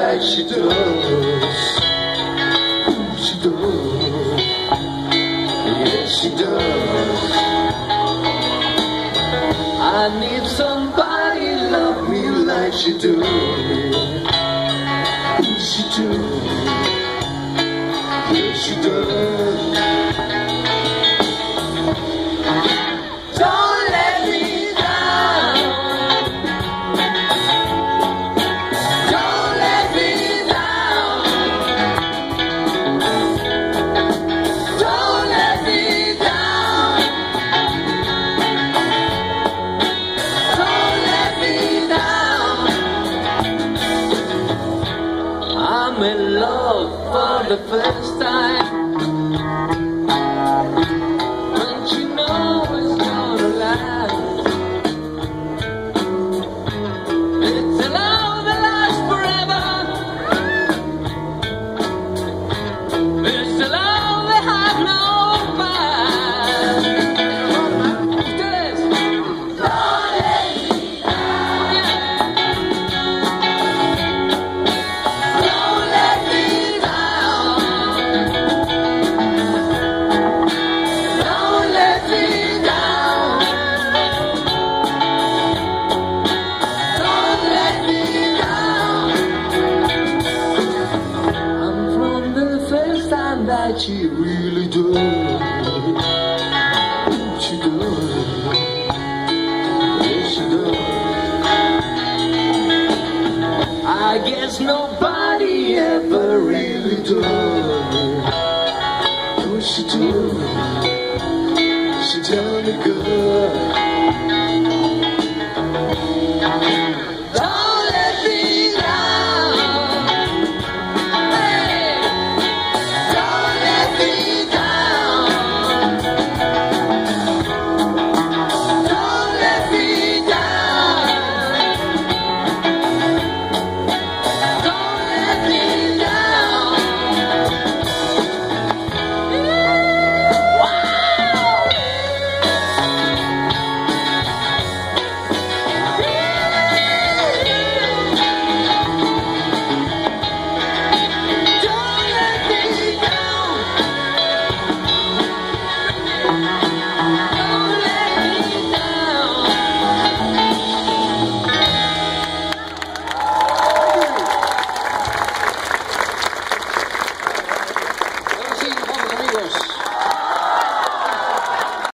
like she does. She does. Yes, she does. I need somebody love me like she does. She does. Yes, she does. Don't let me down. Don't let me down. Don't let me down. Don't let me down. I'm in love for the first time. That she really does. She does. Yes, she does. I guess nobody ever really does. Oh, she does. She tell me good.